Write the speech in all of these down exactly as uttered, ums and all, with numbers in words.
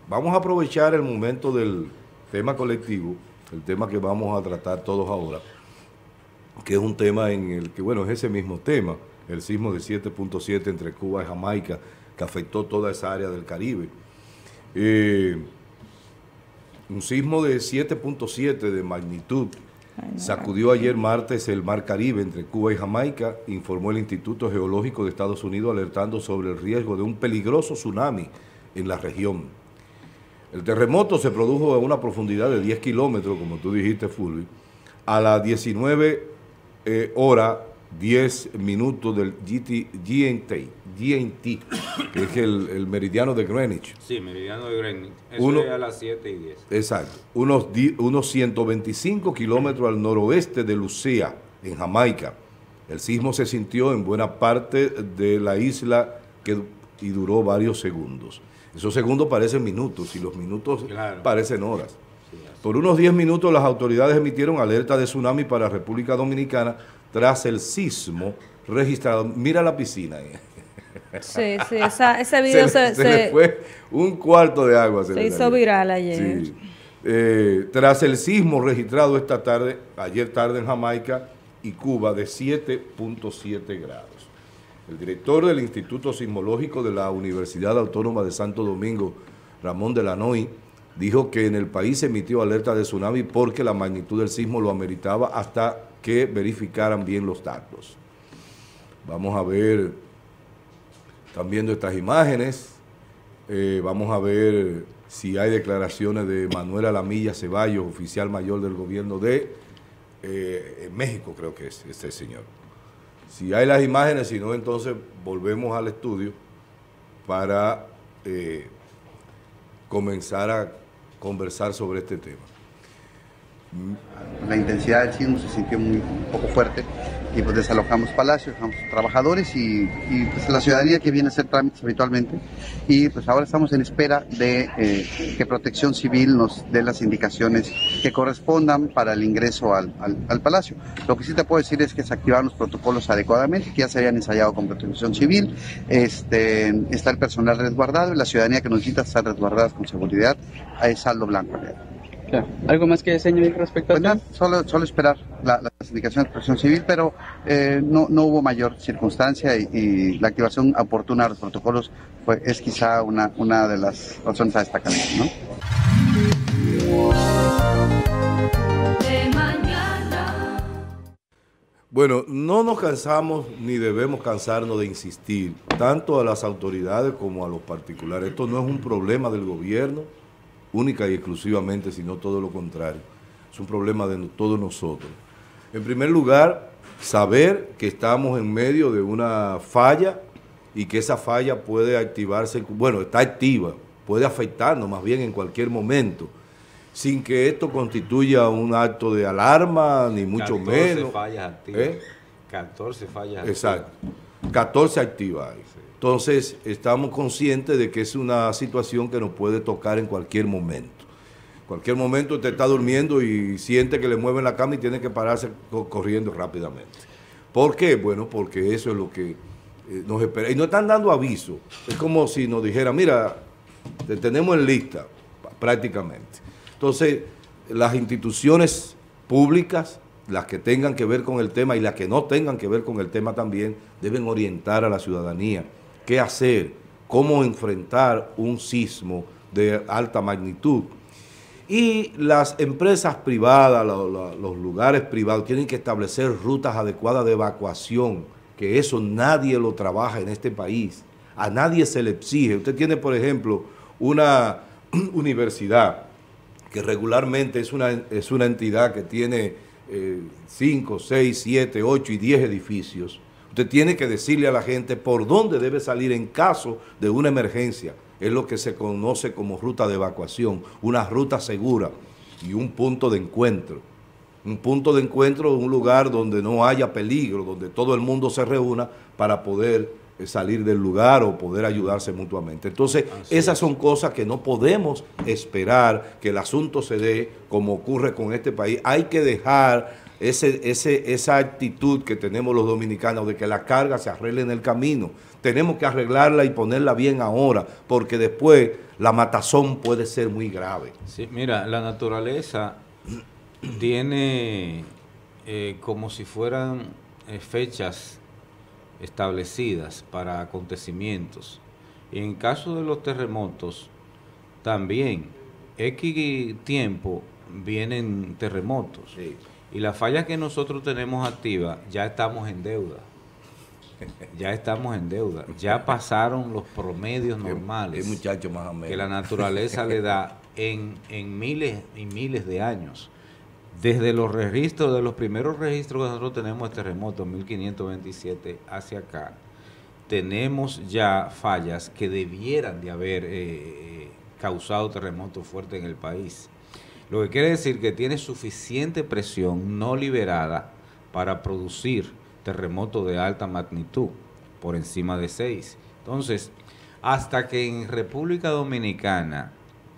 vamos a aprovechar el momento del tema colectivo, el tema que vamos a tratar todos ahora, que es un tema en el que, bueno, es ese mismo tema, el sismo de siete punto siete entre Cuba y Jamaica, que afectó toda esa área del Caribe. Eh, un sismo de siete punto siete de magnitud sacudió ayer martes el Mar Caribe entre Cuba y Jamaica, informó el Instituto Geológico de Estados Unidos, alertando sobre el riesgo de un peligroso tsunami en la región. El terremoto se produjo a una profundidad de diez kilómetros, como tú dijiste, Fulvio, a las diecinueve eh, horas diez minutos del G M T, G M T, que es el, el meridiano de Greenwich. Sí, meridiano de Greenwich. Eso Uno, es a las siete y diez. Exacto. Unos, di, unos ciento veinticinco kilómetros al noroeste de Lucea, en Jamaica. El sismo se sintió en buena parte de la isla que, y duró varios segundos. Esos segundos parecen minutos y los minutos claro. parecen horas. Por unos diez minutos las autoridades emitieron alerta de tsunami para República Dominicana tras el sismo registrado. Mira la piscina ahí. Sí, sí, esa, ese video se, se, se, se le fue un cuarto de agua. Se, se hizo salió. viral ayer. Sí. Eh, tras el sismo registrado esta tarde, ayer tarde en Jamaica y Cuba de siete punto siete grados. El director del Instituto Sismológico de la Universidad Autónoma de Santo Domingo, Ramón de la Noy, dijo que en el país se emitió alerta de tsunami porque la magnitud del sismo lo ameritaba hasta que verificaran bien los datos. Vamos a ver, están viendo estas imágenes, eh, vamos a ver si hay declaraciones de Manuel Alamilla Ceballos, oficial mayor del gobierno de eh, México, creo que es este señor. Si hay las imágenes, si no, entonces volvemos al estudio para eh, comenzar a conversar sobre este tema. La intensidad del sismo se sintió muy, un poco fuerte y pues desalojamos palacios, dejamos trabajadores y, y pues la ciudadanía que viene a hacer trámites habitualmente, y pues ahora estamos en espera de eh, que Protección Civil nos dé las indicaciones que correspondan para el ingreso al, al, al palacio. Lo que sí te puedo decir es que se activaron los protocolos adecuadamente, que ya se habían ensayado con Protección Civil, este, está el personal resguardado y la ciudadanía que nos necesita estar resguardadas con seguridad a saldo blanco. Claro. ¿Algo más que señalar respecto pues a no, solo, solo esperar la, las indicaciones de Protección Civil, pero eh, no, no hubo mayor circunstancia y, y la activación oportuna de los protocolos fue, es quizá una, una de las razones a destacar, ¿no? Bueno, no nos cansamos ni debemos cansarnos de insistir, tanto a las autoridades como a los particulares. Esto no es un problema del gobierno única y exclusivamente, sino todo lo contrario. Es un problema de todos nosotros. En primer lugar, saber que estamos en medio de una falla y que esa falla puede activarse, bueno, está activa, puede afectarnos más bien en cualquier momento, sin que esto constituya un acto de alarma, ni mucho menos. catorce fallas activas. ¿Eh? catorce fallas activas. Exacto. catorce activas hay. Entonces, estamos conscientes de que es una situación que nos puede tocar en cualquier momento. En cualquier momento usted está durmiendo y siente que le mueven la cama y tiene que pararse corriendo rápidamente. ¿Por qué? Bueno, porque eso es lo que eh, nos espera. Y nos están dando aviso. Es como si nos dijera, mira, te tenemos en lista, prácticamente. Entonces, las instituciones públicas, las que tengan que ver con el tema y las que no tengan que ver con el tema también, deben orientar a la ciudadanía qué hacer, cómo enfrentar un sismo de alta magnitud. Y las empresas privadas, los, los lugares privados, tienen que establecer rutas adecuadas de evacuación, que eso nadie lo trabaja en este país, a nadie se le exige. Usted tiene, por ejemplo, una universidad que regularmente es una, es una entidad que tiene cinco, seis, siete, ocho y diez edificios. Usted tiene que decirle a la gente por dónde debe salir en caso de una emergencia. Es lo que se conoce como ruta de evacuación, una ruta segura y un punto de encuentro. Un punto de encuentro, un lugar donde no haya peligro, donde todo el mundo se reúna para poder salir del lugar o poder ayudarse mutuamente. Entonces, Así esas es. son cosas que no podemos esperar que el asunto se dé como ocurre con este país. Hay que dejar ese, ese, esa actitud que tenemos los dominicanos de que la carga se arregle en el camino. Tenemos que arreglarla y ponerla bien ahora, porque después la matazón puede ser muy grave. Sí, mira, la naturaleza tiene eh, como si fueran eh, fechas establecidas para acontecimientos. Y en caso de los terremotos, también, X tiempo vienen terremotos. Sí. Y las fallas que nosotros tenemos activas, ya estamos en deuda. Ya estamos en deuda. Ya pasaron los promedios normales el muchacho más o menos que la naturaleza le da en, en miles y miles de años. Desde los registros, de los primeros registros que nosotros tenemos de terremotos, mil quinientos veintisiete hacia acá, tenemos ya fallas que debieran de haber eh, causado terremotos fuertes en el país. Lo que quiere decir que tiene suficiente presión no liberada para producir terremotos de alta magnitud, por encima de seis. Entonces, hasta que en República Dominicana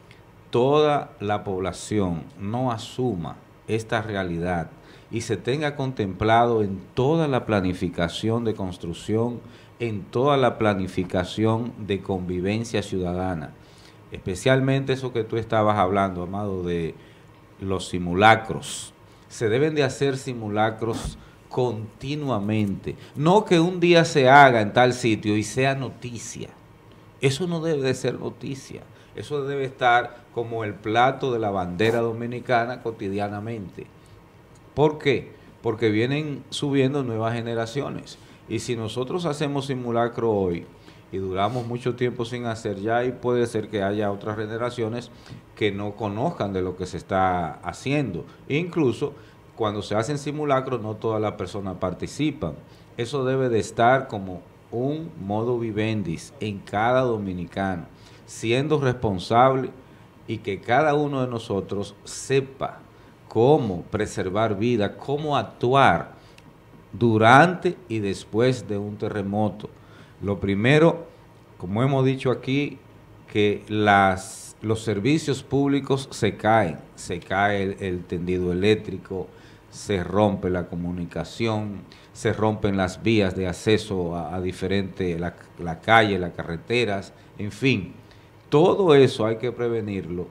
toda la población no asuma esta realidad y se tenga contemplado en toda la planificación de construcción, en toda la planificación de convivencia ciudadana, especialmente eso que tú estabas hablando, Amado, de los simulacros. Se deben de hacer simulacros continuamente, no que un día se haga en tal sitio y sea noticia. Eso no debe de ser noticia, eso debe estar como el plato de la bandera dominicana cotidianamente. ¿Por qué? Porque vienen subiendo nuevas generaciones, y si nosotros hacemos simulacro hoy y duramos mucho tiempo sin hacer, ya y puede ser que haya otras generaciones que no conozcan de lo que se está haciendo. Incluso cuando se hacen simulacros, no todas las personas participan. Eso debe de estar como un modo vivendis en cada dominicano, siendo responsable, y que cada uno de nosotros sepa cómo preservar vida, cómo actuar durante y después de un terremoto. Lo primero, como hemos dicho aquí, que las, los servicios públicos se caen, se cae el, el tendido eléctrico, se rompe la comunicación, se rompen las vías de acceso a, a diferentes, la, la calle, las carreteras, en fin, todo eso hay que prevenirlo,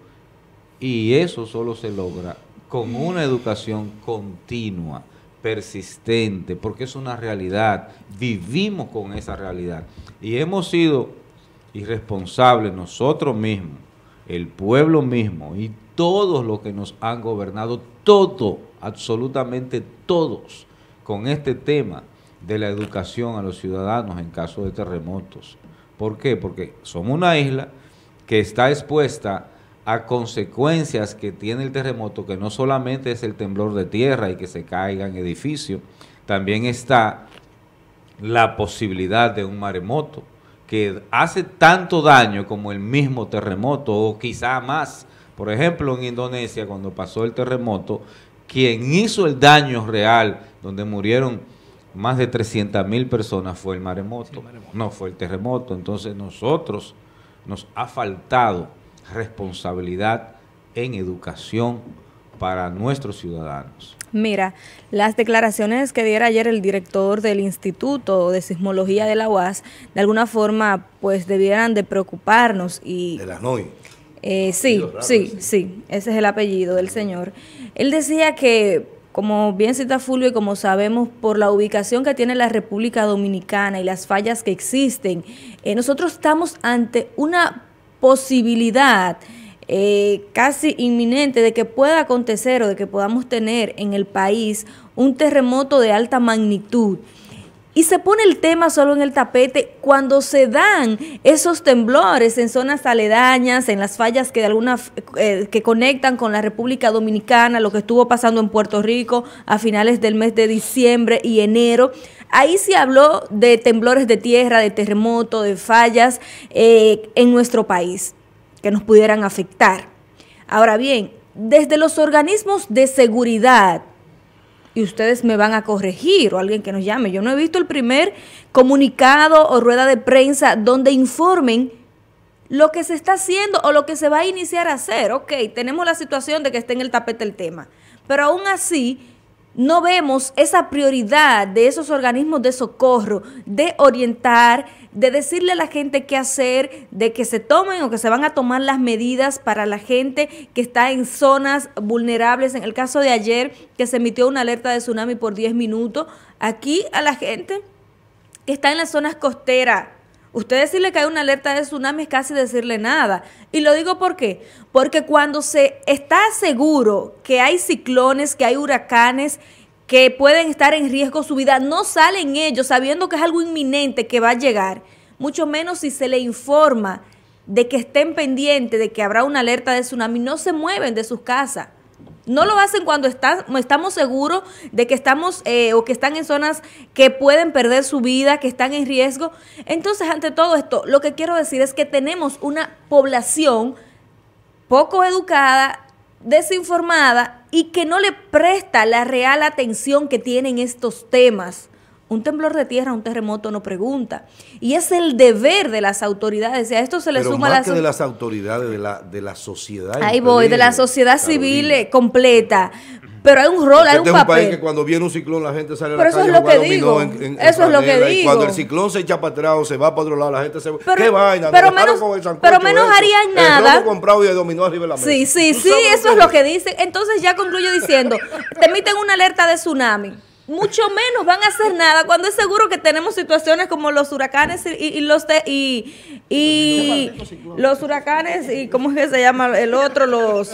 y eso solo se logra con una educación continua, persistente, porque es una realidad, vivimos con esa realidad, y hemos sido irresponsables nosotros mismos, el pueblo mismo, y todos los que nos han gobernado, todo, absolutamente todos, con este tema de la educación a los ciudadanos en caso de terremotos. ¿Por qué? Porque somos una isla que está expuesta a consecuencias que tiene el terremoto, que no solamente es el temblor de tierra y que se caigan edificios, también está la posibilidad de un maremoto que hace tanto daño como el mismo terremoto, o quizá más. Por ejemplo, en Indonesia, cuando pasó el terremoto, quien hizo el daño real, donde murieron más de trescientas mil personas, fue el maremoto, sí, maremoto, no fue el terremoto. Entonces nosotros nos ha faltado responsabilidad en educación para nuestros ciudadanos. Mira, las declaraciones que diera ayer el director del Instituto de Sismología de la U A S, de alguna forma, pues debieran de preocuparnos. Y de la N O I. Eh, sí, sí, sí, ese es el apellido del señor. Él decía que, como bien cita Fulvio y como sabemos, por la ubicación que tiene la República Dominicana y las fallas que existen, eh, nosotros estamos ante una posibilidad eh, casi inminente de que pueda acontecer o de que podamos tener en el país un terremoto de alta magnitud. Y se pone el tema solo en el tapete cuando se dan esos temblores en zonas aledañas, en las fallas que de alguna eh, que conectan con la República Dominicana, lo que estuvo pasando en Puerto Rico a finales del mes de diciembre y enero. Ahí se habló de temblores de tierra, de terremoto, de fallas eh, en nuestro país que nos pudieran afectar. Ahora bien, desde los organismos de seguridad, y ustedes me van a corregir, o alguien que nos llame, yo no he visto el primer comunicado o rueda de prensa donde informen lo que se está haciendo o lo que se va a iniciar a hacer. Ok, tenemos la situación de que esté en el tapete el tema, pero aún así no vemos esa prioridad de esos organismos de socorro, de orientar, de decirle a la gente qué hacer, de que se tomen o que se van a tomar las medidas para la gente que está en zonas vulnerables. En el caso de ayer, que se emitió una alerta de tsunami por diez minutos, aquí a la gente que está en las zonas costeras, usted decirle que hay una alerta de tsunami es casi decirle nada. Y lo digo ¿por qué? Porque cuando se está seguro que hay ciclones, que hay huracanes, que pueden estar en riesgo su vida, no salen ellos sabiendo que es algo inminente que va a llegar, mucho menos si se le informa de que estén pendientes de que habrá una alerta de tsunami, no se mueven de sus casas. No lo hacen cuando está, estamos seguros de que estamos eh, o que están en zonas que pueden perder su vida, que están en riesgo. Entonces, ante todo esto, lo que quiero decir es que tenemos una población poco educada, desinformada y que no le presta la real atención que tienen estos temas. Un temblor de tierra, un terremoto no pregunta. Y es el deber de las autoridades. Y a esto se le Pero suma más la que de las autoridades, de la, de la sociedad. Ahí voy, de la sociedad civil eh, completa. Pero hay un rol, hay un Este es un país papel. que cuando viene un ciclón la gente sale a Pero la eso calle es lo a jugar que dominó digo. en- en- en Eso es lo que franela, y digo. cuando el ciclón se echa para atrás o se va para otro lado, la gente se... Pero- ¿Qué vaina? pero Me dejaron menos- con el sancocho pero menos ese, harían el nada. romo comprado y el dominó arriba de la mesa. Sí, sí, ¿Tú sí, sabes eso es lo que dicen. Entonces ya concluyo diciendo, te emiten una alerta de tsunami. Mucho menos van a hacer nada cuando es seguro que tenemos situaciones como los huracanes y, y los te- y, y los huracanes y ¿cómo es que se llama el otro? Los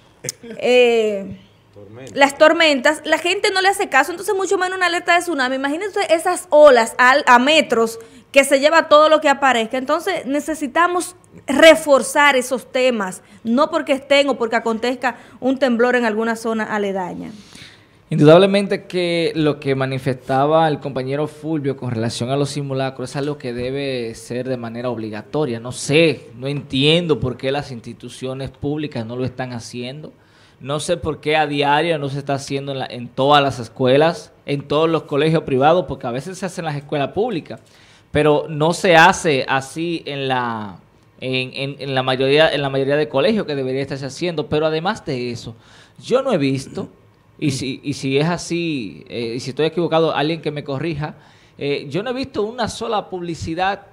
eh, las tormentas. La gente no le hace caso, entonces mucho menos una alerta de tsunami. Imagínense esas olas a, a metros que se lleva todo lo que aparezca. Entonces necesitamos reforzar esos temas, no porque estén o porque acontezca un temblor en alguna zona aledaña. Indudablemente que lo que manifestaba el compañero Fulvio con relación a los simulacros es algo que debe ser de manera obligatoria. No sé, no entiendo por qué las instituciones públicas no lo están haciendo. No sé por qué a diario no se está haciendo en, la, en todas las escuelas, en todos los colegios privados, porque a veces se hace en las escuelas públicas, pero no se hace así en la, en, en, en la mayoría, en la mayoría de colegios que debería estarse haciendo. Pero además de eso, yo no he visto... Y si, y si es así, eh, y si estoy equivocado, alguien que me corrija, eh, yo no he visto una sola publicidad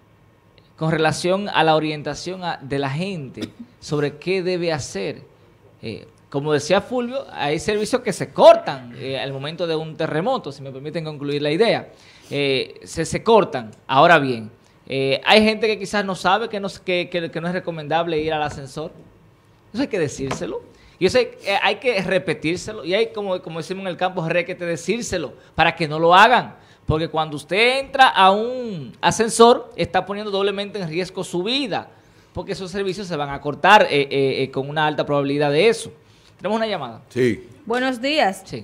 con relación a la orientación a, de la gente sobre qué debe hacer. Eh, como decía Fulvio, hay servicios que se cortan eh, al momento de un terremoto, si me permiten concluir la idea. Eh, se, se cortan. Ahora bien, eh, hay gente que quizás no sabe que no, que, que, que no es recomendable ir al ascensor. Eso hay que decírselo. Y eso hay, eh, hay que repetírselo y hay, como, como decimos en el campo, requete decírselo para que no lo hagan. Porque cuando usted entra a un ascensor, está poniendo doblemente en riesgo su vida. Porque esos servicios se van a cortar eh, eh, eh, con una alta probabilidad de eso. Tenemos una llamada. Sí. Buenos días. Sí.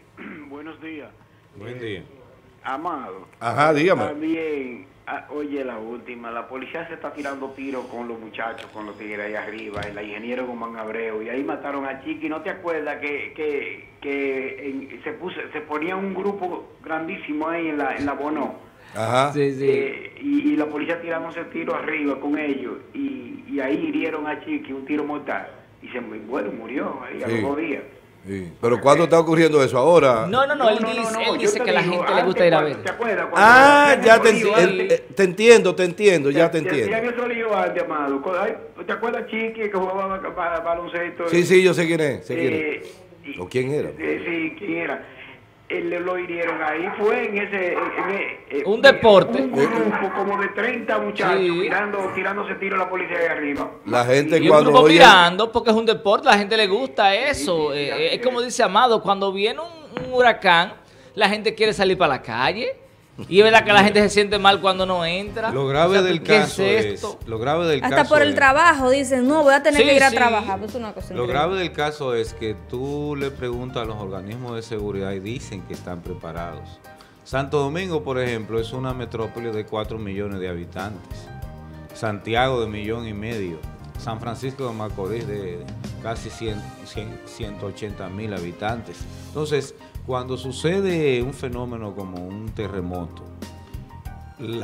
Buenos días. Buen día. Amado. Ajá, dígame. También, ah, oye, la última, la policía se está tirando tiros con los muchachos, con los tigres ahí arriba, el ingeniero Guzmán Abreu, y ahí mataron a Chiqui. ¿No te acuerdas que, que, que en- se puso, se ponía un grupo grandísimo ahí en la, en la Bonó? Ajá. Sí, sí. Eh, y, y la policía tirándose tiro arriba con ellos, y, y ahí hirieron a Chiqui, un tiro mortal, y se mu- bueno, murió ahí a Sí. los dos días. Sí. Pero ¿cuándo está ocurriendo eso? Ahora. No, no, no, él dice, él yo dice te que la digo, gente le gusta antes, ir a cuando- ver. ¿Te acuerdas? Cuando Ah, hacían ya el te, lío enti- antes? eh, te entiendo, te entiendo, ya te entiendo. Hacían eso lío antes, amado. Con- ay, ¿te acuerdas, Chiqui, que jugaba para, para baloncesto? Sí, sí, yo sé quién es. Sé quién es. Eh, y- ¿O quién era? eh, sí, ¿quién era? Él lo hirieron ahí, fue en ese... en- en- eh, Un deporte. Un grupo como de treinta muchachos Sí. tirando, tirándose tiro a la policía de arriba. La gente Y un cuando grupo oye- mirando, porque es un deporte, a la gente le gusta eso. Eh, eh, es como dice Amado, cuando viene un, un huracán, la gente quiere salir para la calle. Y es verdad que la gente se siente mal cuando no entra. Lo grave O sea, del ¿qué caso es es, esto? lo grave del Hasta caso por el es- trabajo dicen, no, voy a tener Sí, que ir a sí. trabajar. Pues es una cosa Lo increíble. grave del caso es que tú le preguntas a los organismos de seguridad y dicen que están preparados. Santo Domingo, por ejemplo, es una metrópoli de cuatro millones de habitantes. Santiago de millón y medio. San Francisco de Macorís de casi cien, cien, ciento ochenta mil habitantes. Entonces, cuando sucede un fenómeno como un terremoto,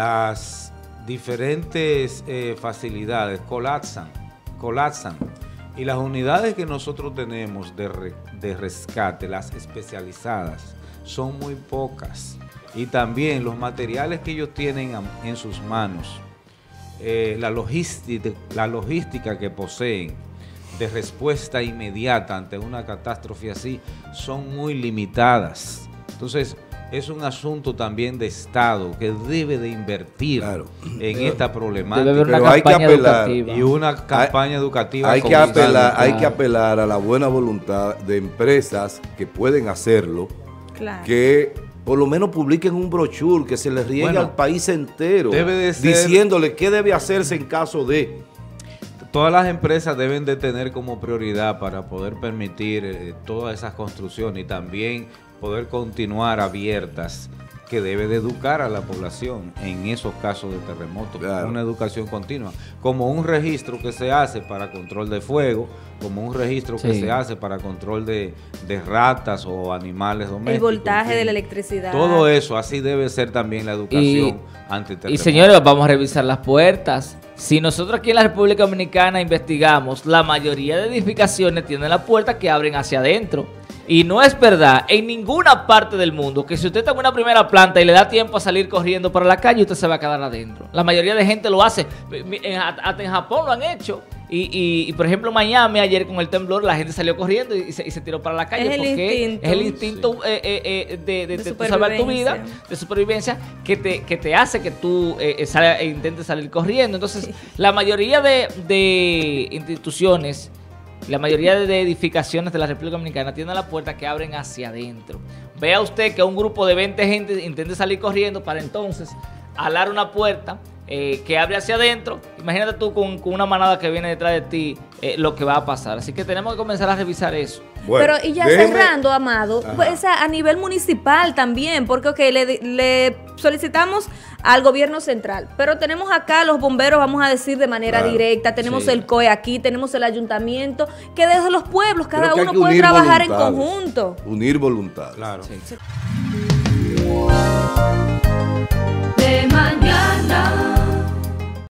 las diferentes eh, facilidades colapsan, colapsan. Y las unidades que nosotros tenemos de, re, de rescate, las especializadas, son muy pocas. Y también los materiales que ellos tienen en sus manos, eh, la, logística, la logística que poseen de respuesta inmediata ante una catástrofe así, son muy limitadas. Entonces, es un asunto también de Estado que debe de invertir claro. en Pero, esta problemática. Debe haber una Pero hay que apelar educativa. Y una campaña hay, educativa. Hay que, apelar, claro. hay que apelar a la buena voluntad de empresas que pueden hacerlo, claro. que por lo menos publiquen un brochure que se les riegue bueno, al país entero, debe de ser, diciéndole qué debe hacerse en caso de... Todas las empresas deben de tener como prioridad para poder permitir eh, todas esas construcciones y también poder continuar abiertas, que debe de educar a la población en esos casos de terremotos, claro. una educación continua, como un registro que se hace para control de fuego, como un registro sí. que se hace para control de, de ratas o animales domésticos. El voltaje de la electricidad. Todo eso, así debe ser también la educación antiterremoto. Y señores, vamos a revisar las puertas. Si nosotros aquí en la República Dominicana investigamos, la mayoría de edificaciones tienen las puertas que abren hacia adentro. Y no es verdad en ninguna parte del mundo que si usted está en una primera planta y le da tiempo a salir corriendo para la calle, usted se va a quedar adentro. La mayoría de gente lo hace. Hasta en Japón lo han hecho. Y, y, y por ejemplo, en Miami, ayer con el temblor, la gente salió corriendo y se, y se tiró para la calle. Es el porque instinto. es el instinto sí. eh, eh, de, de, de, de salvar tu vida, de supervivencia, que te, que te hace que tú eh, sale, e intentes salir corriendo. Entonces, sí. la mayoría de, de instituciones, la mayoría de edificaciones de la República Dominicana tienen la puerta que abren hacia adentro. Vea usted que un grupo de veinte gente intente salir corriendo para entonces alar una puerta eh, que abre hacia adentro. Imagínate tú con, con una manada que viene detrás de ti eh, lo que va a pasar. Así que tenemos que comenzar a revisar eso. Bueno, pero y ya déjeme, cerrando, Amado, pues, a nivel municipal también, porque okay, le, le solicitamos al gobierno central, pero tenemos acá los bomberos, vamos a decir de manera claro, directa, tenemos sí. el C O E aquí, tenemos el ayuntamiento, que desde los pueblos cada uno puede trabajar en conjunto. Unir voluntad. Claro. Sí.